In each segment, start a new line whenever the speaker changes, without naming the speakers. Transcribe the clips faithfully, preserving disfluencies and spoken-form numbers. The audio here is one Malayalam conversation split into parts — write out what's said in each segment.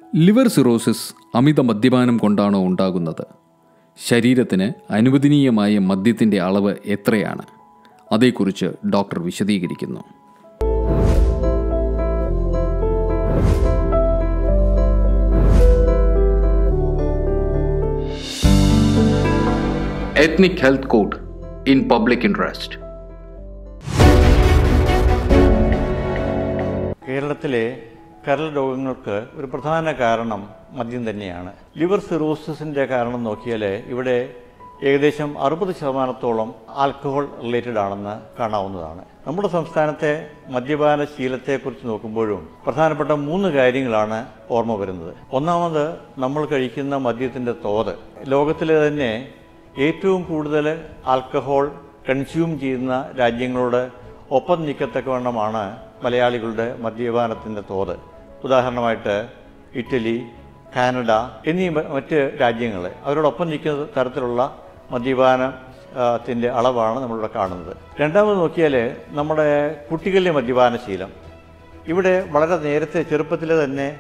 ലിവർ സിറോസിസ് അമിത മദ്യപാനം കൊണ്ടാണോ ഉണ്ടാകുന്നത്? ശരീരത്തിന് അനുവദനീയമായ മദ്യത്തിൻ്റെ അളവ് എത്രയാണ്? അതേക്കുറിച്ച് ഡോക്ടർ വിശദീകരിക്കുന്നു. Ethnic health code in public interest.
കേരളത്തിലെ കരൾ രോഗങ്ങൾക്ക് ഒരു പ്രധാന കാരണം മദ്യം തന്നെയാണ്. ലിവർ സിറോസിസിൻ്റെ കാരണം നോക്കിയാൽ ഇവിടെ ഏകദേശം അറുപത് ശതമാനത്തോളം ആൽക്കഹോൾ റിലേറ്റഡ് ആണെന്ന് കാണാവുന്നതാണ്. നമ്മുടെ സംസ്ഥാനത്തെ മദ്യപാന ശീലത്തെക്കുറിച്ച് നോക്കുമ്പോഴും പ്രധാനപ്പെട്ട മൂന്ന് കാര്യങ്ങളാണ് ഓർമ്മ വരുന്നത്. ഒന്നാമത്, നമ്മൾ കഴിക്കുന്ന മദ്യത്തിൻ്റെ തോത്. ലോകത്തിലെ തന്നെ ഏറ്റവും കൂടുതൽ ആൽക്കഹോൾ കൺസ്യൂം ചെയ്യുന്ന രാജ്യങ്ങളോട് ഒപ്പം നിൽക്കത്തക്കവണ്ണമാണ് മലയാളികളുടെ മദ്യപാനത്തിൻ്റെ തോത്. ഉദാഹരണമായിട്ട് ഇറ്റലി, കാനഡ എന്നീ മറ്റ് രാജ്യങ്ങൾ അവരോടൊപ്പം നിൽക്കുന്ന തരത്തിലുള്ള മദ്യപാനത്തിൻ്റെ അളവാണ് നമ്മളിവിടെ കാണുന്നത്. രണ്ടാമത് നോക്കിയാൽ നമ്മുടെ കുട്ടികളുടെ മദ്യപാന ശീലം. ഇവിടെ വളരെ നേരത്തെ ചെറുപ്പത്തിൽ തന്നെ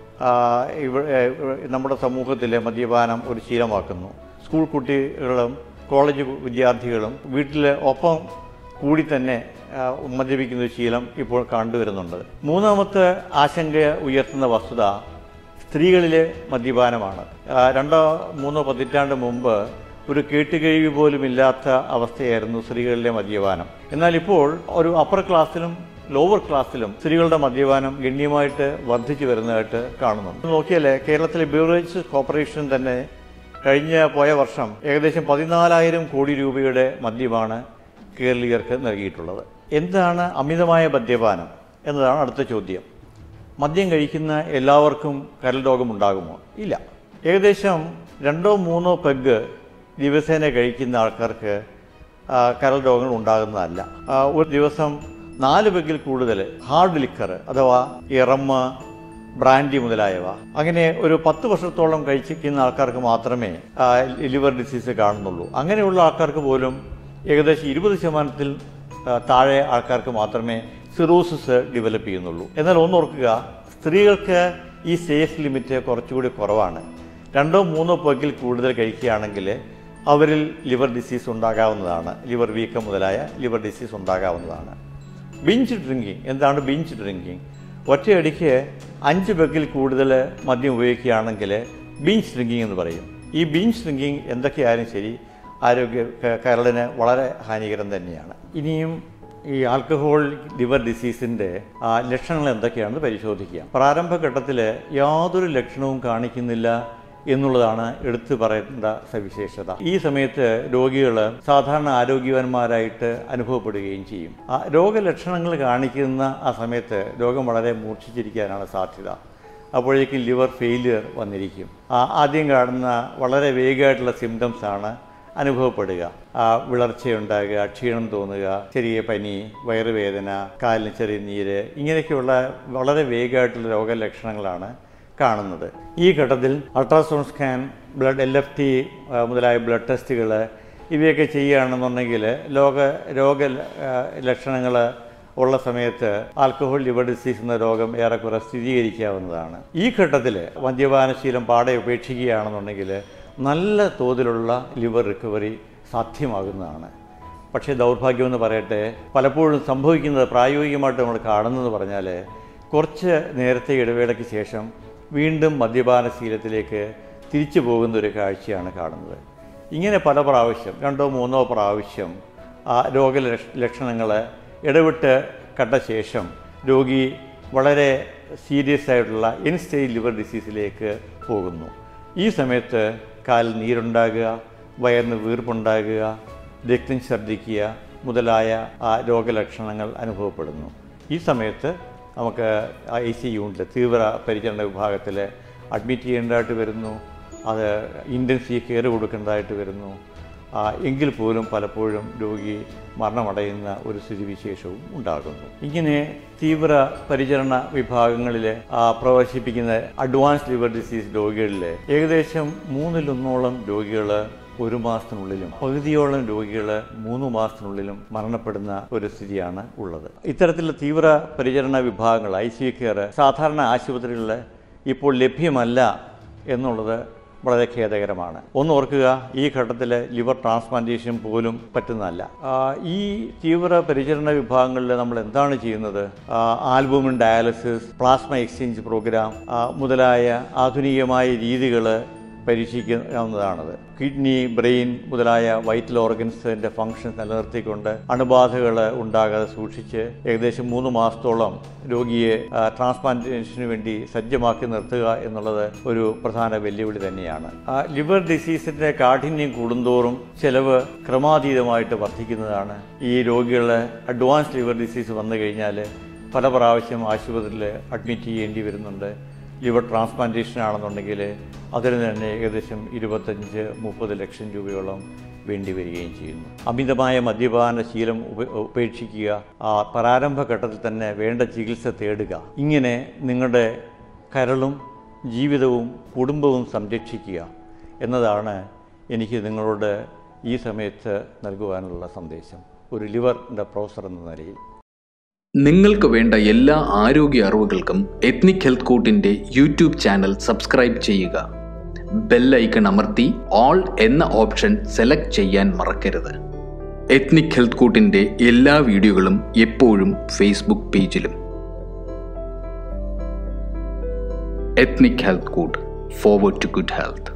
ഇവിടെ നമ്മുടെ സമൂഹത്തിലെ മദ്യപാനം ഒരു ശീലമാക്കുന്നു. സ്കൂൾ കുട്ടികളും കോളേജ് വിദ്യാർത്ഥികളും വീട്ടിൽ ഒപ്പം കൂടി തന്നെ മദ്യപിക്കുന്ന ശീലം ഇപ്പോൾ കണ്ടുവരുന്നുണ്ട്. മൂന്നാമത്തെ ആശങ്ക ഉയർത്തുന്ന വസ്തുത സ്ത്രീകളിലെ മദ്യപാനമാണ്. രണ്ടോ മൂന്നോ പതിറ്റാണ്ട് മുമ്പ് ഒരു കേട്ടുകഴിവ് പോലും ഇല്ലാത്ത അവസ്ഥയായിരുന്നു സ്ത്രീകളിലെ മദ്യപാനം. എന്നാൽ ഇപ്പോൾ ഒരു അപ്പർ ക്ലാസ്സിലും ലോവർ ക്ലാസ്സിലും സ്ത്രീകളുടെ മദ്യപാനം ഗണ്യമായിട്ട് വർദ്ധിച്ചു വരുന്നതായിട്ട് കാണുന്നുണ്ട്. നോക്കിയാൽ കേരളത്തിലെ ബീവറേജ് കോർപ്പറേഷൻ തന്നെ കഴിഞ്ഞ പോയ വർഷം ഏകദേശം പതിനാലായിരം കോടി രൂപയുടെ മദ്യമാണ് കേരളീയർക്ക് നൽകിയിട്ടുള്ളത്. എന്താണ് അമിതമായ മദ്യപാനം എന്നതാണ് അടുത്ത ചോദ്യം. മദ്യം കഴിക്കുന്ന എല്ലാവർക്കും കരൾ രോഗമുണ്ടാകുമോ? ഇല്ല. ഏകദേശം രണ്ടോ മൂന്നോ പെഗ് ദിവസേന കഴിക്കുന്ന ആൾക്കാർക്ക് കരൾ രോഗങ്ങൾ ഉണ്ടാകുന്നതല്ല. ഒരു ദിവസം നാല് പെഗിൽ കൂടുതൽ ഹാർഡ് ലിക്കർ അഥവാ ഈ റമ്മ്, ബ്രാൻഡി മുതലായവ അങ്ങനെ ഒരു പത്ത് വർഷത്തോളം കഴിച്ചിരിക്കുന്ന ആൾക്കാർക്ക് മാത്രമേ ലിവർ ഡിസീസ് കാണുന്നുള്ളൂ. അങ്ങനെയുള്ള ആൾക്കാർക്ക് പോലും ഏകദേശം ഇരുപത് ശതമാനത്തിൽ താഴെ ആൾക്കാർക്ക് മാത്രമേ സിറോസിസ് ഡെവലപ്പ് ചെയ്യുന്നുള്ളൂ. എന്നാൽ ഒന്നോർക്കുക, സ്ത്രീകൾക്ക് ഈ സേഫ് ലിമിറ്റ് കുറച്ചുകൂടി കുറവാണ്. രണ്ടോ മൂന്നോ പെഗിൽ കൂടുതൽ കഴിക്കുകയാണെങ്കിൽ അവരിൽ ലിവർ ഡിസീസ് ഉണ്ടാകാവുന്നതാണ്. ലിവർ വീക്കം മുതലായ ലിവർ ഡിസീസ് ഉണ്ടാകാവുന്നതാണ്. Binge drinking. എന്താണ് ബിഞ്ച് ഡ്രിങ്കിങ്? ഒറ്റയടിക്ക് അഞ്ച് പെഗിൽ കൂടുതൽ മദ്യം ഉപയോഗിക്കുകയാണെങ്കിൽ ബിഞ്ച് ഡ്രിങ്കിങ് എന്ന് പറയും. ഈ ബിഞ്ച് ഡ്രിങ്കിങ് എന്തൊക്കെയായാലും ശരി ആരോഗ്യ കരളിന് വളരെ ഹാനികരം തന്നെയാണ്. ഇനിയും ഈ ആൽക്കഹോൾ ലിവർ ഡിസീസിൻ്റെ ലക്ഷണങ്ങൾ എന്തൊക്കെയാണെന്ന് പരിശോധിക്കുക. പ്രാരംഭഘട്ടത്തിൽ യാതൊരു ലക്ഷണവും കാണിക്കുന്നില്ല എന്നുള്ളതാണ് എടുത്തു പറയേണ്ട സവിശേഷത. ഈ സമയത്ത് രോഗികൾ സാധാരണ ആരോഗ്യവാന്മാരായിട്ട് അനുഭവപ്പെടുകയും ചെയ്യും. ആ രോഗലക്ഷണങ്ങൾ കാണിക്കുന്ന ആ സമയത്ത് രോഗം വളരെ മൂർച്ഛിച്ചിരിക്കാനാണ് സാധ്യത. അപ്പോഴേക്കും ലിവർ ഫെയിലിയർ വന്നിരിക്കും. ആദ്യം കാണുന്ന വളരെ വേഗമായിട്ടുള്ള സിംറ്റംസാണ് അനുഭവപ്പെടുക. വിളർച്ചയുണ്ടാകുക, ക്ഷീണം തോന്നുക, ചെറിയ പനി, വയറുവേദന, കാലിന് ചെറിയ നീര്, ഇങ്ങനെയൊക്കെയുള്ള വളരെ വേഗമായിട്ടുള്ള രോഗലക്ഷണങ്ങളാണ് കാണുന്നത്. ഈ ഘട്ടത്തിൽ ultrasound scan, blood L F T മുതലായ ബ്ലഡ് ടെസ്റ്റുകൾ ഇവയൊക്കെ ചെയ്യുകയാണെന്നുണ്ടെങ്കിൽ ലോക രോഗ ലക്ഷണങ്ങൾ ഉള്ള സമയത്ത് ആൽക്കഹോൾ ലിവർ ഡിസീസ് എന്ന രോഗം ഏറെക്കുറെ സ്ഥിരീകരിക്കാവുന്നതാണ്. ഈ ഘട്ടത്തിൽ മദ്യപാനശീലം പാടെ ഉപേക്ഷിക്കുകയാണെന്നുണ്ടെങ്കിൽ നല്ല തോതിലുള്ള ലിവർ റിക്കവറി സാധ്യമാകുന്നതാണ്. പക്ഷേ ദൗർഭാഗ്യമെന്ന് പറയട്ടെ, പലപ്പോഴും സംഭവിക്കുന്നത് പ്രായോഗികമായിട്ട് നമ്മൾ കാണുന്നതെന്ന് പറഞ്ഞാൽ കുറച്ച് നേരത്തെ ഇടവേളയ്ക്ക് ശേഷം വീണ്ടും മദ്യപാനശീലത്തിലേക്ക് തിരിച്ചു പോകുന്ന ഒരു കാഴ്ചയാണ് കാണുന്നത്. ഇങ്ങനെ പല പ്രാവശ്യം, രണ്ടോ മൂന്നോ പ്രാവശ്യം ആ രോഗലക്ഷണങ്ങൾ ഇടവിട്ട് കണ്ട ശേഷം രോഗി വളരെ സീരിയസ് ആയിട്ടുള്ള എൻ സ്റ്റേജ് ലിവർ ഡിസീസിലേക്ക് പോകുന്നു. ഈ സമയത്ത് കാലിൽ നീരുണ്ടാകുക, വയറിന് വീർപ്പുണ്ടാകുക, രക്തം ഛർദ്ദിക്കുക മുതലായ ആ രോഗലക്ഷണങ്ങൾ അനുഭവപ്പെടുന്നു. ഈ സമയത്ത് നമുക്ക് ഐ സി യൂണിറ്റ് തീവ്ര പരിചരണ വിഭാഗത്തിൽ അഡ്മിറ്റ് ചെയ്യേണ്ടതായിട്ട് വരുന്നു. അത് ഇൻറ്റൻസീവ് കെയർ കൊടുക്കേണ്ടതായിട്ട് വരുന്നു. എങ്കിൽ പോലും പലപ്പോഴും രോഗി മരണമടയുന്ന ഒരു സ്ഥിതിവിശേഷവും ഉണ്ടാകുന്നു. ഇങ്ങനെ തീവ്ര പരിചരണ വിഭാഗങ്ങളിൽ പ്രവേശിപ്പിക്കുന്ന അഡ്വാൻസ് ലിവർ ഡിസീസ് രോഗികളിൽ ഏകദേശം മൂന്നിലൊന്നോളം രോഗികൾ ഒരു മാസത്തിനുള്ളിലും പകുതിയോളം രോഗികൾ മൂന്ന് മാസത്തിനുള്ളിലും മരണപ്പെടുന്ന ഒരു സ്ഥിതിയാണ് ഉള്ളത്. ഇത്തരത്തിലുള്ള തീവ്ര പരിചരണ വിഭാഗങ്ങൾ ഐ സി യു കെയർ സാധാരണ ആശുപത്രികളിൽ ഇപ്പോൾ ലഭ്യമല്ല എന്നുള്ളത് വളരെ ഖേദകരമാണ്. ഒന്ന് ഓർക്കുക, ഈ ഘട്ടത്തിൽ ലിവർ ട്രാൻസ്പ്ലാന്റേഷൻ പോലും പറ്റുന്നതല്ല. ഈ തീവ്ര പരിചരണ വിഭാഗങ്ങളിൽ നമ്മൾ എന്താണ് ചെയ്യുന്നത്? Albumin dialysis, plasma exchange programme മുതലായ ആധുനികമായ രീതികൾ പരീക്ഷിക്കാവുന്നതാണത്. കിഡ്നി, ബ്രെയിൻ മുതലായ വൈറ്റൽ ഓർഗൻസിൻ്റെ ഫങ്ഷൻ നിലനിർത്തിക്കൊണ്ട് അണുബാധകൾ ഉണ്ടാകാതെ സൂക്ഷിച്ച് ഏകദേശം മൂന്ന് മാസത്തോളം രോഗിയെ ട്രാൻസ്പ്ലാന്റേഷന് വേണ്ടി സജ്ജമാക്കി നിർത്തുക എന്നുള്ളത് ഒരു പ്രധാന വെല്ലുവിളി തന്നെയാണ്. ലിവർ ഡിസീസിൻ്റെ കാഠിന്യം കൂടുന്തോറും ചെലവ് ക്രമാതീതമായിട്ട് വർദ്ധിക്കുന്നതാണ്. ഈ രോഗികൾ അഡ്വാൻസ് ലിവർ ഡിസീസ് വന്നു കഴിഞ്ഞാൽ പല പ്രാവശ്യം ആശുപത്രിയിൽ അഡ്മിറ്റ് ചെയ്യേണ്ടി വരുന്നുണ്ട്. ലിവർ ട്രാൻസ്പ്ലാന്റേഷൻ ആണെന്നുണ്ടെങ്കിൽ അതിന് തന്നെ ഏകദേശം ഇരുപത്തഞ്ച് മുപ്പത് ലക്ഷം രൂപയോളം വേണ്ടി വരികയും ചെയ്യുന്നു. അമിതമായ മദ്യപാന ശീലം ഉപേക്ഷിക്കുക, ആ പ്രാരംഭഘട്ടത്തിൽ തന്നെ വേണ്ട ചികിത്സ തേടുക. ഇങ്ങനെ നിങ്ങളുടെ കരളും ജീവിതവും കുടുംബവും സംരക്ഷിക്കുക എന്നതാണ് എനിക്ക് നിങ്ങളോട് ഈ സമയത്ത് നൽകുവാനുള്ള സന്ദേശം, ഒരു ലിവറിൻ്റെ പ്രൊഫസർ എന്ന നിലയിൽ.
നിങ്ങൾക്ക് വേണ്ട എല്ലാ ആരോഗ്യ അറിവുകൾക്കും എത്നിക് ഹെൽത്ത് കോട്ടിൻ്റെ യൂട്യൂബ് ചാനൽ സബ്സ്ക്രൈബ് ചെയ്യുക. ബെൽ ഐക്കൺ അമർത്തി ഓൾ എന്ന ഓപ്ഷൻ സെലക്ട് ചെയ്യാൻ മറക്കരുത്. എത്നിക് ഹെൽത്ത് കോട്ടിൻ്റെ എല്ലാ വീഡിയോകളും എപ്പോഴും ഫേസ്ബുക്ക് പേജിലും. Ethnic health court, forward to good health.